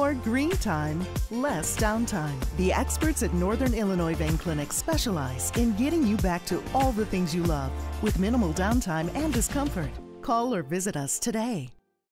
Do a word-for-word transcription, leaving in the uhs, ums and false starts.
More green time, less downtime. The experts at Northern Illinois Vein Clinic specialize in getting you back to all the things you love with minimal downtime and discomfort. Call or visit us today.